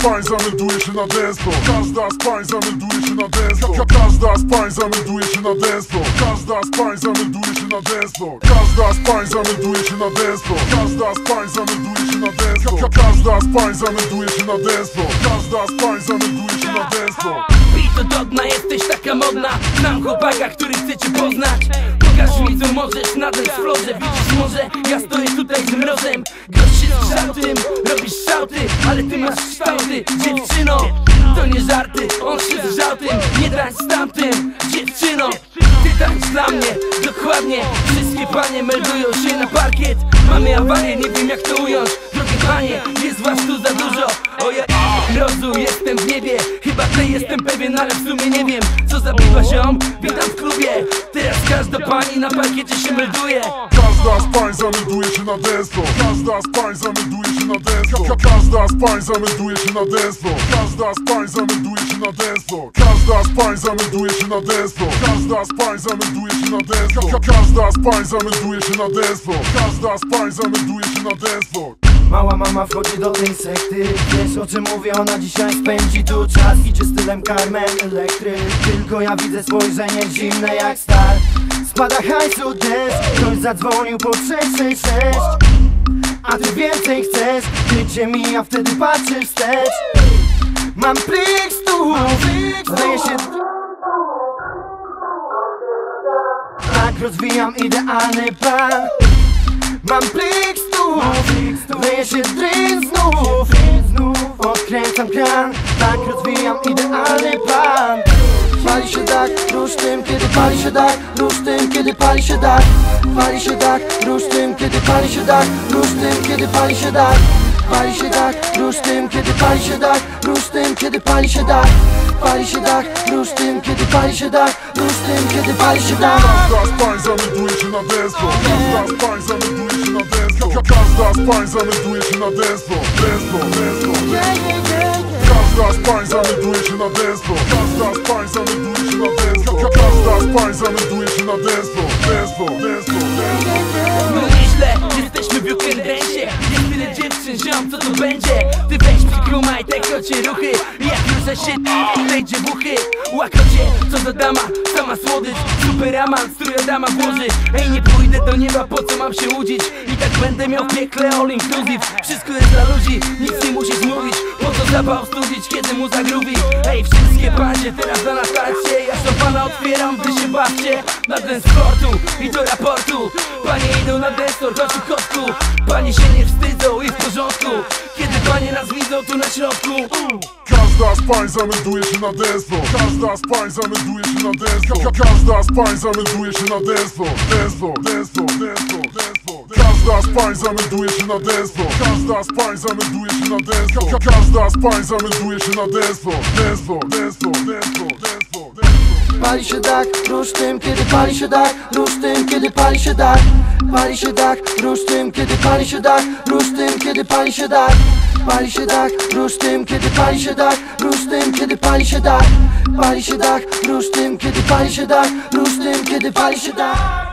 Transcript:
pań zamelduje się na dance floor. Każda z pań zamelduje się na dance floor. Każda z pań zamelduje się na dance floor. Każda z pań zamelduje się na dance floor. Każda z pań zamelduje się na dance floor. Każda z pań zamelduje się na dance floor. Każda z pań zamelduje się na dance floor. Każda z pań zamelduje się na dance floor. Beat to do dna, jesteś taka modna. Znam chłopaka, który chce cię poznać. Pokaż mi co możesz na dance floorze. Widzisz może, ja stoję tutaj z mrozem. Gość jest kształtem, robisz szałty, ale ty masz kształty. Dziewczyno, to nie żarty, on się zżał tym. Nie tańcz z tamtym, dziewczyno. Ty tańcz dla mnie, dokładnie. Wszystkie panie meldują się na parkiet. Mamy awarię, nie wiem jak to ująć. Drogie panie, jest was tu za dużo. Oje, mrozu, jestem w niebie. Chyba ty jestem pewien, ale w sumie nie wiem. Co zabiła ziom? Witam w klubie. Teraz każda pani na parkiecie się melduje. Każda z pań zamelduje się na dance floor. Każda z pań zamelduje się na dance floor. Każda z pań zamelduje się na dance floor. Każda z pań zamelduje się na dance floor. Każda z pań zamelduje się na dance floor. Każda z pań zamelduje się na dance floor. Każda z pań zamelduje się na dance floor. Każda z pań zamelduje się na dance floor. Mała mama wchodzi do tej sekty. Wiesz o czym mówię, ona dzisiaj spędzi tu czas. Idzie stylem Carmen Electry. Tylko ja widzę spojrzenie zimne jak stal. Spada hajsu deszcz. Ktoś zadzwonił po 666. A ty więcej chcesz. Życie mija, wtedy patrzysz wstecz. Mam plik stół. Zdaje się... Tak rozwijam idealny plan. Mam plik stół. Leje się drink znów. Odkręcam kran. Tak rozwijam idealny plan. Pali się dach, rusz tym, kiedy pali się dach. Rusz tym, kiedy pali się dach. Pali się dach, rusz tym, kiedy pali się dach. Rusz tym, kiedy pali się dach. Pali się dach, rusz tym, kiedy pali się dach. Rusz tym, kiedy pali się dach. Pali się dach, rusz tym, kiedy pali się dach. Rusz tym, kiedy pali się dach. Każda z pań zamelduje się na dance floor. Każda z pań zamelduje się na dance floor. Każda z pań zamelduje się na dance floor. Dance floor, dance floor. Każda z pań zamelduje się na dance floor. Każda z pań zamelduje się na dance floor. Każda z pań zamelduje się na dance floor. Dance floor, dance floor, dance floor. No nieźle, jesteśmy w weekendensie. Jest tyle dziewczyn, ziom, co to będzie? Ty weź przykumaj te kocie ruchy. Jak ruszę się, wejdzie w uchy. Łakocie, co za dama, sama słodycz. Superaman, strój dama włoży. Ej, nie pójdę do nieba, po co mam się łudzić? I tak będę miał w piekle all inclusive. Wszystko jest dla ludzi, nic nie musisz mówić. Po co zapał studzić, kiedy mu zagrubi? Ej, wszystkie panie, teraz na starcie. Ja szampana otwieram, wy się bawcie. Na ten sportu i do raportu. Panie idą na destor, chodź u kotku. Panie się nie wstydzą i w porządku. Kiedy panie nas widzą tu na środku. Każda z pań zamelduje się na dance floor. Każda z pań zamelduje się na dance floor. Każda z pań zamelduje się na dance floor. Dance floor, dance floor, dance floor, dance floor. Każda z pań zamelduje się na dance floor. Każda z pań zamelduje się na dance floor. Każda z pań zamelduje się na dance floor. Dance floor, dance floor, dance floor, dance floor, dance floor. Pali się dach, rusz tym, kiedy pali się dach. Rusz tym, kiedy pali się dach. Pali się dach, rusz tym, kiedy pali się dach. Rusz tym, kiedy pali się dach. Pali się dach, rusz tym, kiedy pali się dach. Rusz tym, kiedy pali się dach. Pali się dach, rusz tym, kiedy pali się dach. Rusz tym, kiedy pali się dach.